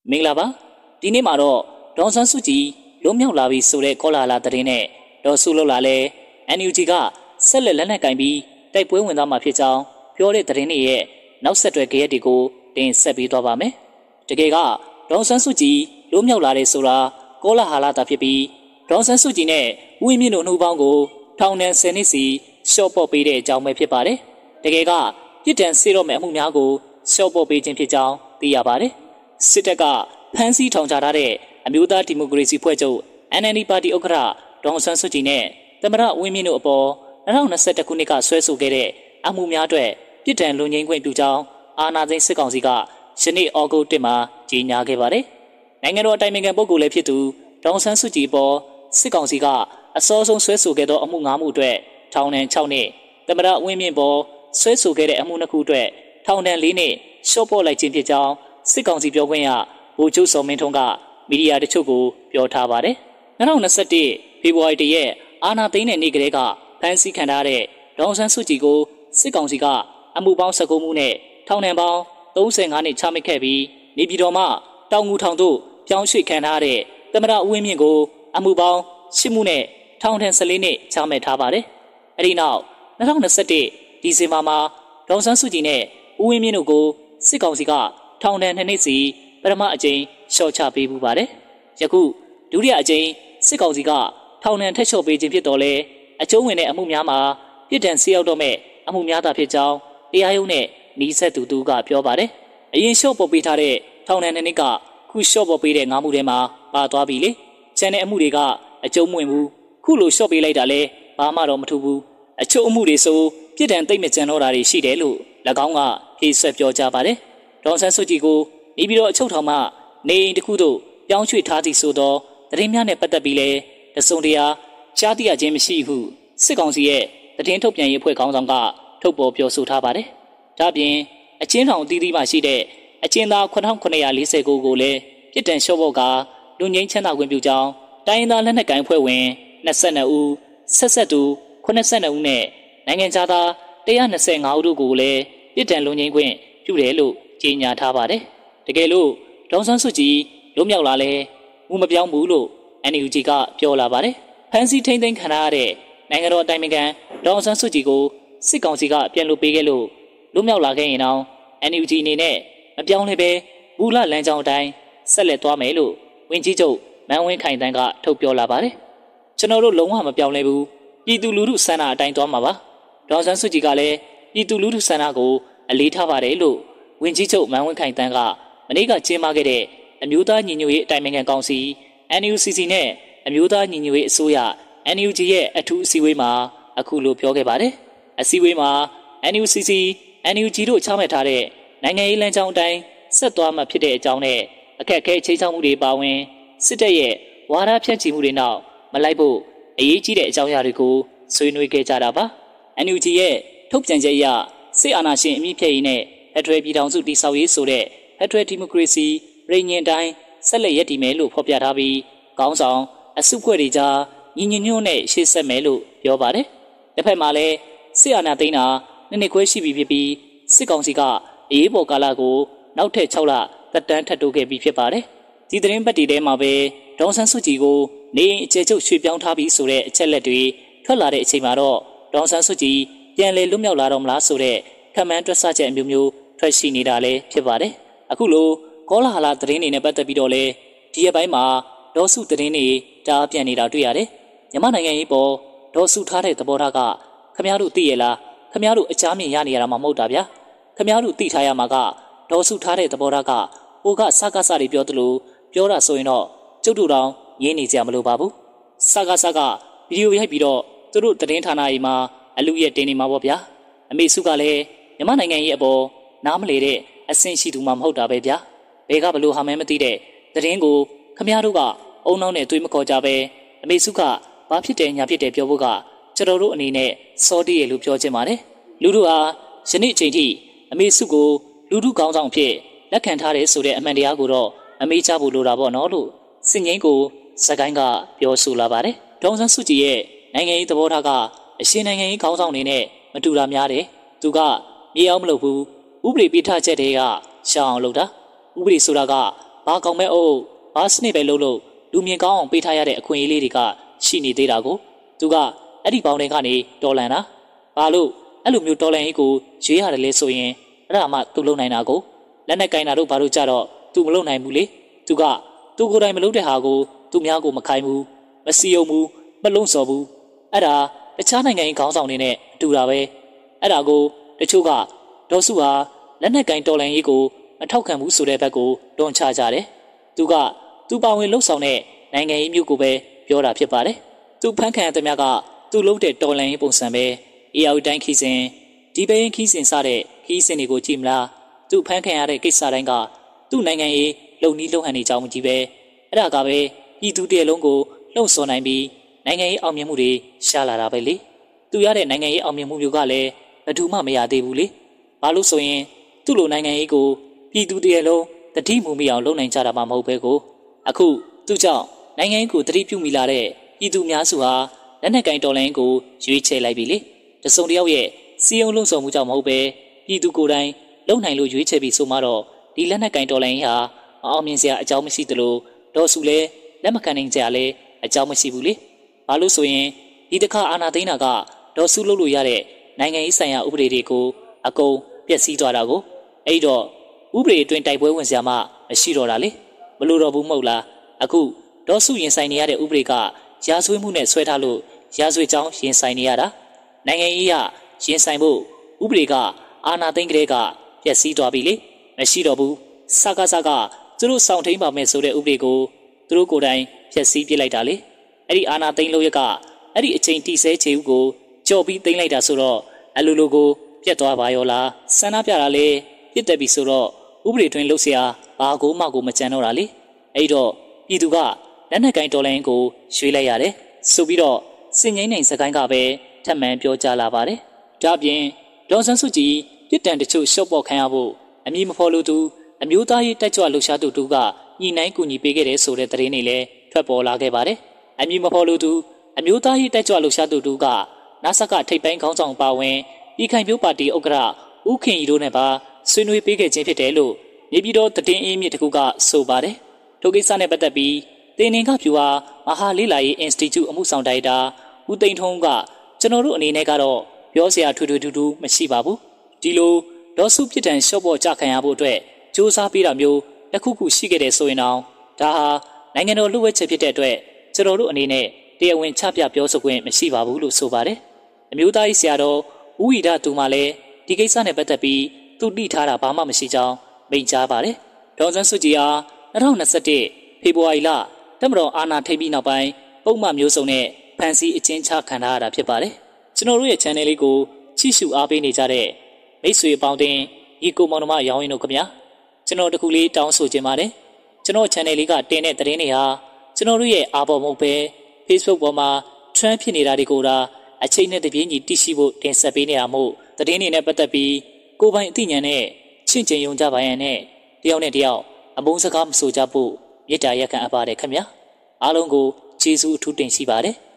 မင်္ဂလာပါဒီနေ့မှာတော့ဒေါ်ဆန်းစုကြည်လွတ်မြောက်လာပြီဆိုတဲ့ကောလာလာသတင်းနဲ့ဒေါ်စုလောက်လာလဲ NUG ကဆက်လက်နက်ကင်ပြီးတိုက်ပွဲဝင်သွားမှာဖြစ်ကြောင်းပြောတဲ့သတင်းတွေရဲ့နောက်ဆက်တွဲကြရက်တွေကိုတင်ဆက်ပေးသွားပါမယ်တကယ်ကဒေါ်ဆန်းစုကြည်လွတ်မြောက်လာတယ်ဆိုတာကောလာဟာလာတာဖြစ်ပြီးဒေါ်ဆန်းစုကြည်နဲ့ဦးဝင်းမြင့်တို့နှုတ်ပေါင်းကိုထောင်ဒဏ်10နှစ်စီရှော့ပေါ့ပေးတဲ့အကြောင်းပဲဖြစ်ပါတယ်တကယ်ကပြစ်ဒဏ်စေတော့မယ့်အမှုများကိုရှော့ပေါ့ပေးခြင်းဖြစ်ကြောင်းသိရပါတယ်စစ်တပ်ကဖမ်းဆီးထောင်ချထားတဲ့အမျိုးသားဒီမိုကရေစီဖွဲ့ချုပ် NLD ပါတီဥက္ကဋ္ဌဒေါ်ဆန်းစုကြည်နဲ့သမ္မတဦးဝင်းမြင့်တို့အပေါ်2021ခုနှစ်ကဆွဲဆိုခဲ့တဲ့အမှုများအတွက်ပြစ်ဒဏ်လွန်ငင်းခွင့်ပြုကြောင်းအာဏာသိမ်းစစ်ကောင်စီကယနေ့ဩဂုတ်1မှာကြေညာခဲ့ပါတယ်။နိုင်ငံတော်အတိုင်ပင်ခံပုဂ္ဂိုလ်လည်းဖြစ်သူဒေါ်ဆန်းစုကြည်ပေါ်စစ်ကောင်စီကအစောဆုံးဆွဲဆိုခဲ့သောအမှု9မှုအတွက်ထောင်ဒဏ်6နှစ်သမ္မတဦးဝင်းမြင့်ပေါ်ဆွဲဆိုခဲ့တဲ့အမှု2ခုအတွက်ထောင်ဒဏ်4နှစ်ရှော့ပေါ့လိုက်ခြင်းဖြစ်ကြောင်းစစ်ကောင်စီပြောခွင့်ရဗိုလ်ချုပ်စောမင်းထွန်းကမီဒီယာတချို့ကိုပြောထားပါတယ်။2021ဖေဖော်ဝါရီလရဲ့အာဏာသိမ်းတဲ့နေ့ကလေးကဖမ်းဆီးခံထားတဲ့ဒေါ်ဆန်းစုကြည်ကိုစစ်ကောင်စီကအမှုပေါင်း19မှုနဲ့ထောင်ဒဏ်ပေါင်း35နှစ်ချမှတ်ခဲ့ပြီးနေပြည်တော်မှတောင်ငူထောင်သို့ပြောင်းရွှေ့ခံထားတဲ့သမ္မတဦးဝင်းမြင့်ကိုအမှုပေါင်း10မှုနဲ့ထောင်ဒဏ်14နှစ်ချမှတ်ထားပါတယ်။အဲဒီနောက်2021ဒီဇင်ဘာမှာဒေါ်ဆန်းစုကြည်နဲ့ဦးဝင်းမြင့်တို့ကိုစစ်ကောင်စီကထောင်ဒဏ်2နှစ်စီပထမအကြိမ်လျှော့ချပေးပူပါတယ်။ယခုဒုတိယအကြိမ်စစ်ကောင်စီကထောင်ဒဏ်ထက်လျှော့ပေးခြင်းဖြစ်တော်လဲအကျုံးဝင်တဲ့အမှုများမှာပြစ်ဒဏ်ဆေးရောက်တော့မဲ့အမှုများသာဖြစ်ကြောင်းတရားရုံးနဲ့နှီးဆက်သူကပြောပါတယ်။အရင်လျှော့ပေါ်ပေးထားတဲ့ထောင်ဒဏ်2နှစ်ကခုလျှော့ပေါ်ပေးတဲ့9မှုထဲမှာပါသွားပြီလေ။ကျန်တဲ့အမှုတွေကအကျုံးမဝင်ဘူး။ခုလိုလျှော့ပေးလိုက်တာလဲဘာမှတော့မထူဘူး။အချို့အမှုတွေဆိုပြစ်ဒဏ်သိမ့်မကြံတော့တာတွေရှိတယ်လို့၎င်းကဖြေဆက်ပြောကြပါတယ်။ဒေါ်ဆန်းစုကြည်ကိုနေပြီးတော့အချုပ်ထောင်မှနေအိမ်တစ်ခုသို့ပြောင်းရွှေ့ထားသည်ဆိုတော့သတင်းများနဲ့ပတ်သက်ပြီးလဲတစုံတရာကြားသိရခြင်းမရှိဟုစစ်ကောင်စီရဲ့သတင်းထုတ်ပြန်ရေးအဖွဲ့ခေါင်းဆောင်ကထုတ်ပေါ်ပြောဆိုထားပါတယ်။ဒါ့အပြင်အချင်းထောင်အသီးသီးမှရှိတဲ့အချင်းသား9949ကိုလည်းပြစ်ဒဏ်လျှော့ဖို့ကလူငင်းချမ်းသာခွင့်ပြုကြောင်းတိုင်းရင်းသားလက်နက်ကိုင်အဖွဲ့ဝင်22ဦးဆက်ဆက်သူ82ဦးနဲ့နိုင်ငံခြားသား125ဦးတို့ကိုလည်းပြစ်ဒဏ်လူငင်းခွင့်ပြုတယ်လို့ကြေညာထားပါတယ်။တကယ်လို့ဒေါ်ဆန်းစုကြည်လွတ်မြောက်လာလဲမူမပြောင်းဘူးလို့ NUG ကပြောလာပါတယ်။ဖမ်းဆီးထိန်းသိမ်းခံရတဲ့နိုင်ငံတော်အတိုင်ပင်ခံဒေါ်ဆန်းစုကြည်ကိုစစ်ကောင်စီကပြန်လွှတ်ပေးခဲ့လို့လွတ်မြောက်လာခဲ့ရင်တော့ NUG အနေနဲ့မပြောင်းလဲပဲမူလလမ်းကြောင်းအတိုင်းဆက်လက်သွားမယ်လို့ဝန်ကြီးချုပ်မန်းဝင်းခိုင်တန်းကထုတ်ပြောလာပါတယ်။ကျွန်တော်တို့လုံးဝမပြောင်းလဲဘူး။ပြည်သူလူထုဆန္ဒအတိုင်းသွားမှာပါ။ဒေါ်ဆန်းစုကြည်ကလည်းပြည်သူလူထုဆန္ဒကိုအလေးထားပါတယ်လို့ဝန်ကြီးချုပ်မန်းဝင်းခိုင်တန်းကမနေ့ကကျင်းပခဲ့တဲ့အမျိုးသားညီညွတ်ရေးအတိုင်ပင်ခံကောင်စီ NUCC နဲ့အမျိုးသားညီညွတ်ရေးအစိုးရ NUG ရဲ့အထူးအစည်းအဝေးမှာအခုလိုပြောခဲ့ပါတယ်။အစည်းအဝေးမှာ NUCC, NUG တို့ချမှတ်ထားတဲ့နိုင်ငံရေးလမ်းကြောင်းအတိုင်းဆက်သွားမှဖြစ်တဲ့အကြောင်းနဲ့အခက်အခဲချိန်ချောက်မှုတွေပါဝင်စစ်တပ်ရဲ့ဝါဒဖြန့်ချီမှုတွေနောက်မလိုက်ဖို့အရေးကြီးတဲ့အကြောင်းအရာတွေကိုဆွေးနွေးခဲ့ကြတာပါ။ NUG ရဲ့ထုတ်ပြန်ချက်အရစစ်အာဏာရှင်အမြင့်ဖြတ်ရေးနဲ့ဖက်ဒရယ်ပြည်ထောင်စုတည်ဆောက်ရေးဆိုတဲ့ဖက်ဒရယ်ဒီမိုကရေစီပြည်ညင်တိုင်းဆက်လက်ရည်တည်မယ်လို့ဖော်ပြထားပြီးခေါင်းဆောင်အစုအဖွဲ့တွေကြားညီညွတ်ညွတ်နဲ့ရှေ့ဆက်မယ်လို့ပြောပါတယ်။တစ်ဖက်မှာလည်းစစ်အာဏာသိမ်းတာနှစ်ခွဲရှိပြီဖြစ်ပြီးစစ်ကောင်စီကအရေးပေါ်ကာလကိုနောက်ထပ်6လသက်တမ်းထပ်တိုးခဲ့ပြီးဖြစ်ပါတယ်။ဒီသတင်းပတ်တီထဲမှာပဲဒေါ်ဆန်းစုကြည်ကိုနေအိမ်အကျယ်ချုပ်ရွှေ့ပြောင်းထားပြီးဆိုတဲ့အချက်လက်တွေထွက်လာတဲ့အချိန်မှာတော့ဒေါ်ဆန်းစုကြည်ပြန်လည်လွတ်မြောက်လာတော့မလားဆိုတဲ့ခံမှန်းတွက်ဆချက်အမျိုးမျိုးထွက်ရှိနေတာလည်းဖြစ်ပါတယ်။အခုလိုကောလာဟလာသတင်းတွေနဲ့ပတ်သက်ပြီးတော့လဲဒီရက်ပိုင်းမှာဒေါ်စုသတင်းတွေတားပြန်နေတာတွေ့ရတယ်။မြန်မာနိုင်ငံရေးပေါ်ဒေါ်စုထားတဲ့သဘောထားကခမည်းတော်သိရလားခမည်းတော်အချားမြင်ရနေရတာမှမဟုတ်တာဗျာ။ခမည်းတော်သိထားရမှာကဒေါ်စုထားတဲ့သဘောထားကဟိုကစကားစတွေပြောသလိုပြောတာဆိုရင်တော့ကျုပ်တို့တောင်ရင်းနေကြမလို့ပါဘူး။စကားဗီဒီယိုရိုက်ပြီးတော့သူတို့သတင်းဌာနကြီးမှာအလူရဲ့တင်နေမှာပေါ့ဗျာ။အမေစုကလည်းမြန်မာနိုင်ငံရေးအပေါ်နားမလေတဲ့အဆင့်ရှိသူမှမဟုတ်တာပဲဗျာ။ဘယ်ကဘလို့ဟာမဲမသိတဲ့သတင်းကိုခမည်းတော်ကအုံနောက်နဲ့တွေးမခေါ်ကြပဲအမေစုကဘာဖြစ်တယ်ညာဖြစ်တယ်ပြောဖို့ကကျွန်တော်တို့အနေနဲ့စောတည်းရလို့ပြောချင်ပါတယ်။လူတို့ဟာယနေ့အချိန်ထိအမေစုကိုလူထုကောင်းဆောင်ဖြစ်လက်ခံထားတယ်ဆိုတဲ့အမှန်တရားကိုတော့အမေးချဖို့လိုတာပေါ့နော်လို့စစ်ငိမ့်ကိုစကိုင်းကပြောဆိုလာပါတယ်။ဒေါ်ဆန်းစုကြည်ရဲ့နိုင်ငံရေးသဘောထားကအရှင်နိုင်ငံရေးကောင်းဆောင်တွေနဲ့မတူတာများတယ်။သူကမြေအောင်မလုပ်ဘူး။ဥပဒေပြဋ္ဌာန်းချက်တွေကရှောင်အောင်လုပ်တာ။ဥပဒေဆိုတာကဘာကောင်မဲ့အိုးဘာစနစ်ပဲလို့လူမြင်ကောင်းအောင်ပေးထားရတဲ့အခွင့်အရေးလေးတွေကရှိနေသေးတာကိုသူကအဲ့ဒီပေါင်းတွေကနေတော်လန်တာဘာလို့အဲ့လိုမျိုးတော်လန်ရေးကိုရွေးရတယ်လဲဆိုရင်အဲ့ဒါမှသူလုံနိုင်တာကိုလက်နဲ့ကင်တာတို့ဘာလို့ကြတော့သူမလုံနိုင်ဘူးလေသူကသူကိုယ်တိုင်မလုပ်တဲ့ဟာကိုသူများကိုမခိုင်းဘူးမစီယုံဘူးမလုံးစော်ဘူးအဲ့ဒါတခြားနိုင်ငံရေးခေါင်းဆောင်တွေနဲ့အတူတာပဲအဲ့ဒါကိုတချို့ကဒေါ်စုဟာလက်နဲ့ကင်တော်လန်ရေးကိုမထောက်ခံဘူးဆိုတဲ့ဘက်ကိုတွန်းချကြတယ်သူကသူပါဝင်လှုပ်ဆောင်တဲ့နိုင်ငံရေးမျိုးကိုပဲပြောတာဖြစ်ပါတယ်သူဖန်ခံရတဲ့များကသူ့လုံးတဲ့တော်လန်ရေးပုံစံပဲအေယာဝတီတိုင်းခီးစဉ်ဒီပင်းခီးစဉ်စတဲ့ခီးစဉ်တွေကိုကြည့်မလားသူဖန်ခံရတဲ့ကိစ္စတိုင်းကသူ့နိုင်ငံရေးလုံနီးလုံဟန်နေကြောင်းကြီးပဲအဲ့ဒါကပဲပြည်သူတရလုံးကိုလှုံ့ဆော်နိုင်ပြီးနိုင်ငံရေးအောင်မြင်မှုတွေရှာလာတာပဲလေသူရတဲ့နိုင်ငံရေးအောင်မြင်မှုမျိုးကလည်းဘယ်သူမှမရသေးဘူးလေဘာလို့ဆိုရင်သူ့လိုနိုင်ငံရေးကိုပြည်သူတရလုံးတတိမူမိအောင်လုပ်နိုင်ကြတာမှမဟုတ်ပဲကိုအခုသူ့ကြောင့်နိုင်ငံရေးကိုတတိပြုမိလာတဲ့ပြည်သူများစုဟာလက်နက်ကင်တော်လိုင်းကိုရွေးချယ်လိုက်ပြီလေတစုံတယောက်ရဲ့စီယုံလုံးစုံမှုကြောင့်မဟုတ်ပဲပြည်သူကိုယ်တိုင်လုံနိုင်လို့ရွေးချယ်ပြီးဆိုမှတော့ဒီလက်နက်ကင်တော်လိုင်းဟာအောင်မြင်စရာအကြောင်းမရှိသလိုဒေါ်စုလည်းလက်မခံနိုင်ကြလဲအကြောင်းမရှိဘူးလေဘာလို့ဆိုရင်ဒီတစ်ခါအာဏာသိမ်းတာကဒေါ်စုလုပ်လို့ရတဲ့နိုင်ငံရေးဆိုင်ရာဥပဒေတွေကိုအကုန်ပျက်စီးသွားတာကိုအဲ့တော့ဥပဒေအတွင်းတိုက်ပွဲဝင်စရာမှမရှိတော့တာလေမလို့တော့ဘူးမဟုတ်လားအခုဒေါ်စုရင်ဆိုင်နေရတဲ့ဥပဒေကရာဇဝတ်မှုနဲ့ဆွဲထားလို့ရာဇဝတ်ကြောင်းရင်ဆိုင်နေရတာနိုင်ငံရေးရရင်ဆိုင်ဖို့ဥပဒေကအာဏာသိမ်းကလေးကပျက်စီးသွားပြီလေမရှိတော့ဘူးစကားကသူတို့စောင့်ထိန်ပါမယ်ဆိုတဲ့ဥပဒေကိုသူတို့ကိုယ်တိုင်ဖျက်ဆီးပစ်လိုက်တာလေအဲ့ဒီအာဏာသိမ်းလို့ရကအဲ့ဒီအချိန်တိဆဲချေဦးကိုကြော်ပြီးသိမ်းလိုက်တာဆိုတော့အလိုလိုကိုပြတ်သွားပါရောလားဆန္ဒပြတာလေပြစ်တက်ပြီဆိုတော့ဥပဒေတွင်လှုပ်ရှားဘာကိုမှကိုမကြံတော့တာလေအဲ့တော့ပြည်သူကလက်နက်ကင်တော်လိုင်းကိုရွှေ့လိုက်ရတယ်ဆိုပြီးတော့စင်ငိမ့်နိုင်စကိုင်းကပဲထပ်မံပြောကြားလာပါတယ်ဒါ့ပြင်ဒေါ်ဆန်းစုကြည်ပြစ်ဒဏ်တချို့ရှော့ပေါ်ခံရဖို့အမည်မဖော်လို့သူအမျိုးသားရေးတက်ကြွလှုပ်ရှားသူတို့ကညှိနှိုင်းကူညီပေးခဲ့တယ်ဆိုတဲ့သတင်းတွေလည်းထွက်ပေါ်လာခဲ့ပါတယ်အမည်မဖော်လို့သူအမျိုးသားရေးတက်ကြွလှုပ်ရှားသူတို့ကနာဆကထိပ်ပိုင်းခေါင်းဆောင်ပါဝင်ပြည်ခိုင်ဖြိုးပါတီဥက္ကဋ္ဌဦးခင်ရီတို့နဲ့ပါဆွေးနွေးပေးခဲ့ခြင်းဖြစ်တယ်လို့နေပြည်တော်သတင်းအင်းမြစ်တကူကဆိုပါတယ်ထိုကိစ္စနဲ့ပတ်သက်ပြီးတင်နင်ကဖြူဟာမဟာလေးလာရေး Institute အမှုဆောင်ဒါရိုက်တာဦးသိန်းထုံးကကျွန်တော်တို့အနေနဲ့ကတော့ပြောစရာထွေထွေထူးထူးမရှိပါဘူးဒီလိုဒေါ်စုပြစ်ဒဏ်လျှော့ပေါ်ကြခံရဖို့အတွက်စ조사ပေးတာမျိုးတစ်ခုခုရှိခဲ့တယ်ဆိုရင်တော့ဒါဟာနိုင်ငံတော်လူ့ဝဲချက်ဖြစ်တဲ့အတွက်ကျွန်တော်တို့အနေနဲ့တရားဝင်ချပြပြောဆိုခွင့်မရှိပါဘူးလို့ဆိုပါတယ်အမျိုးသားရေးဆရာတော်ဦးဝီဒသူမှလည်းဒီကိစ္စနဲ့ပတ်သက်ပြီးသူတိထားတာဘာမှမရှိကြောင်းမိန့်ကြားပါတယ်ဒေါ်စန်းစုကြည်ဟာ2021ဖေဖော်ဝါရီလတပ်မတော်အာဏာထိပ်ပြီးနောက်ပိုင်းပုံမှန်မျိုးစုံနဲ့ဖန်ဆီးအကျဉ်းချခံထားရတာဖြစ်ပါတယ်ကျွန်တော်တို့ရဲ့ channel လေးကိုကြည့်ရှုအားပေးနေကြတဲ့မိတ်ဆွေအပေါင်းတင်ဒီကိုမောင်နှမရောင်းရင်တို့ခင်ဗျာကျွန်တော်တခုလေးတောင်းဆိုချင်ပါတယ်ကျွန်တော် channel လေးကတင်တဲ့သတင်းတွေဟာကျွန်တော်တို့ရဲ့အားပေါ်မဟုတ်ပဲ Facebook ပေါ်မှာ trend ဖြစ်နေတာတွေကိုဒါအချိန်နဲ့တပြေးညီတည်ရှိဖို့တင်ဆက်ပေးနေတာမို့သတင်းတွေနဲ့ပတ်သက်ပြီးကိုယ်ပိုင်အသိဉာဏ်နဲ့ချင့်ချိန်ယုံကြပါရန်နဲ့တယောက်နဲ့တယောက်အမုန်းစကားမဆိုကြဖို့မေတ္တာရက်ခံအပ်ပါတယ်ခင်ဗျာအားလုံးကိုကျေးဇူးအထူးတင်ရှိပါတယ်